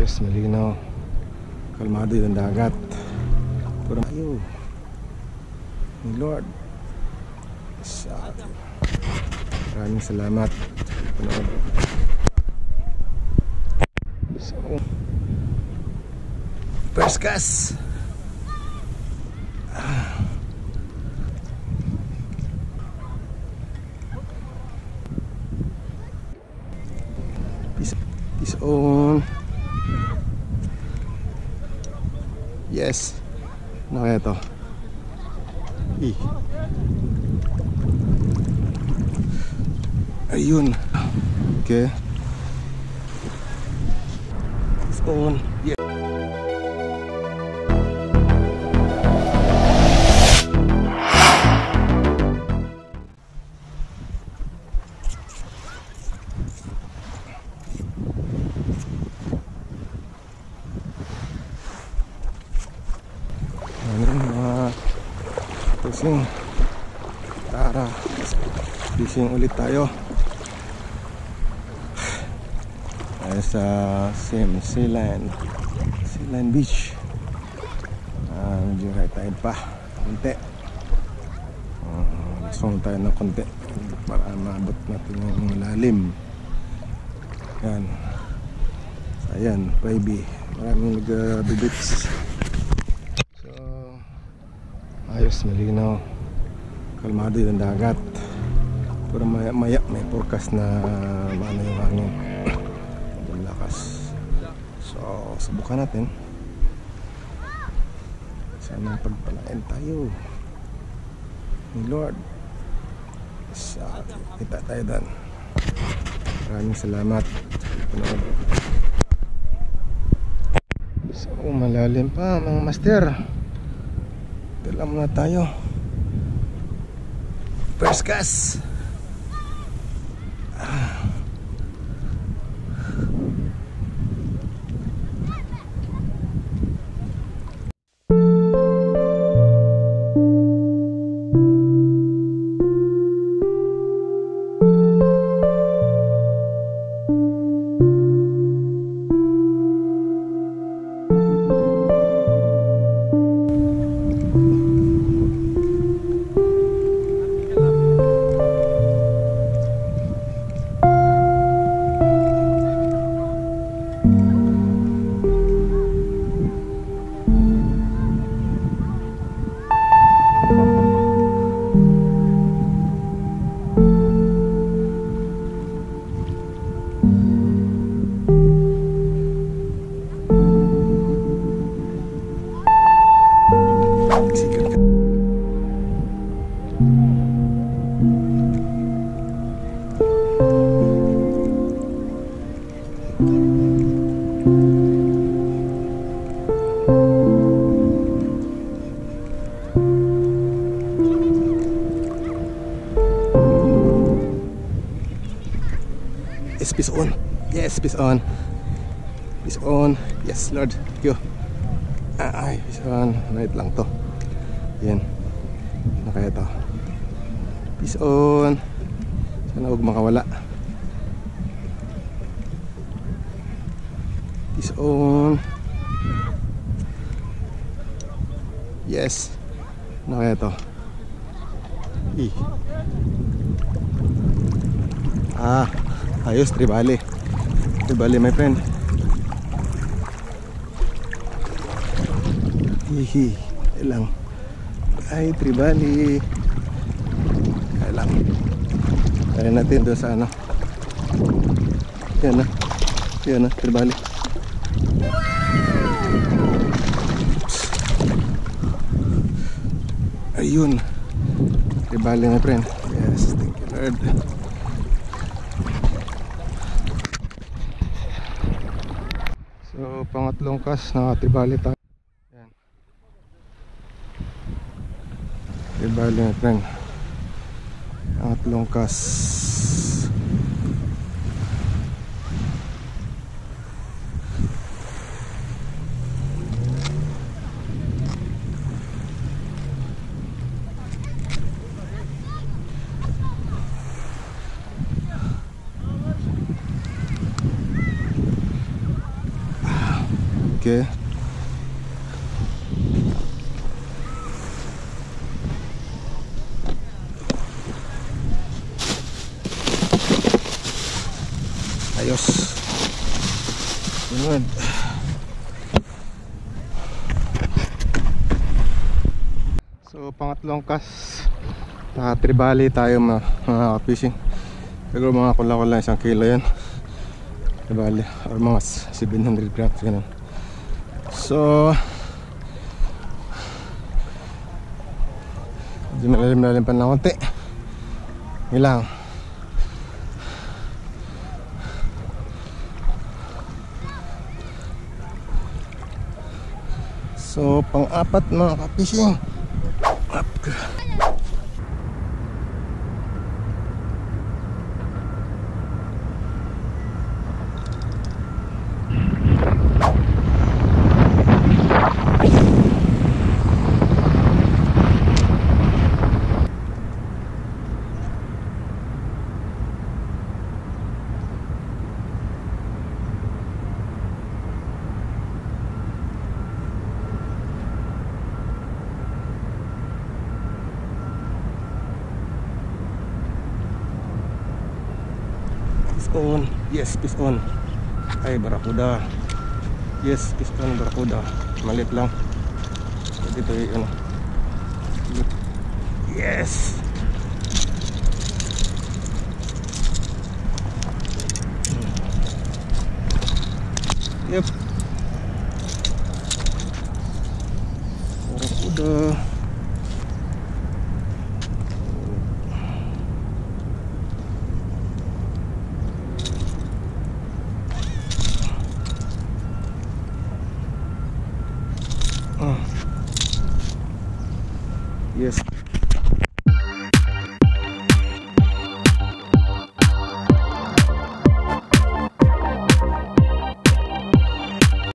Ayos, malinaw. Kalmado yung dagat. Puro tayo ni Lord. Maraming salamat. So, first cast. Peace on. Yes. Ano kaya to? Ayun. Okay. Peace on. Yeah. Fishing. Tara, fishing ulit tayo. Tayo sa Sealand Beach. Medyo high tide pa konti. Gusto tayo ng konti para maabot natin yung lalim. Yan. Ayan, baby. Maraming nag-bibits. Ayos, malinaw. Kalmado yung dagat. Pero maya may forecast na maano yung hangin. Malakas. So, subukan natin. Sana pagpalain tayo ni Lord. So, kita tayo doon. Maraming salamat. So, malalim pa mga master. Dala muna tayo. First cast. Yes, peace on. Yes, peace on. Peace on. Yes, Lord. Thank you. Ay, peace on. Right lang to. Yan. Ano kaya to? Peace on. Sana huwag makawala. Peace on. Yes. Ano kaya to? Ayos, tribali. Tribali, my friend. Lang. Ay, tribali. Lang. Kaya natin doon sa ano. Yan na. Yan na, tribali. Ayun. Tribali, my friend. Yes, thank you, Lord. So, pangatlong cast na tribali tayo. Yan. Tribali, my friend. Pangatlong cast. Okay. Ayos. Sunod. So pangatlong cast, tribali tayo mga fishing. Siguro mga kula-kula 1 kilo yan. Tribali or mga 700 grams ganun. So malalim pa na konti. Ilang. So pang-apat mga ka-fishing. Up. On. Yes, fish on. Ay, barakuda. Yes, fish on, barakuda. Malit lang. Dito yung ano. Yes. Yep. Barakuda. Yes.